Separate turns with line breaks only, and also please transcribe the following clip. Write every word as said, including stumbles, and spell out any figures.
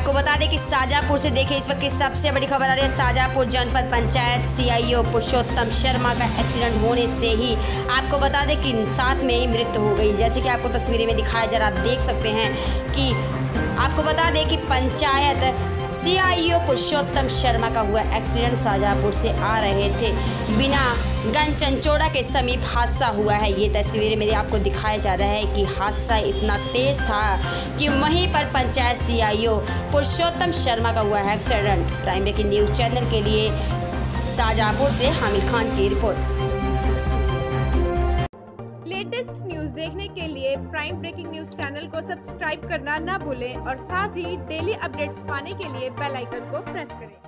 आपको बता दें कि शाहजहाँपुर से देखिए इस वक्त की सबसे बड़ी खबर आ रही है। शाहजहाँपुर जनपद पंचायत सीआईओ पुरुषोत्तम शर्मा का एक्सीडेंट होने से ही आपको बता दें कि साथ में ही मृत्यु हो गई। जैसे कि आपको तस्वीरें में दिखाया जा रहा, आप देख सकते हैं कि आपको बता दें कि पंचायत सीआईओ पुरुषोत्तम शर्मा का हुआ एक्सीडेंट। शाहजहाँपुर से आ रहे थे बिना गंज चंचोड़ा के समीप हादसा हुआ है। ये तस्वीरें मेरे आपको दिखाया जा रहा है कि हादसा इतना तेज था कि वहीं पर पंचायत सीआईओ पुरुषोत्तम शर्मा का हुआ accident. Prime breaking news channel के लिए शाहजहाँपुर से हामिद खान की रिपोर्ट।
लेटेस्ट न्यूज़ देखने के लिए प्राइम ब्रेकिंग न्यूज़ चैनल को सब्सक्राइब करना ना भूलें और साथ ही डेली अपडेट्स पाने के लिए बेल आइकन को प्रेस करें।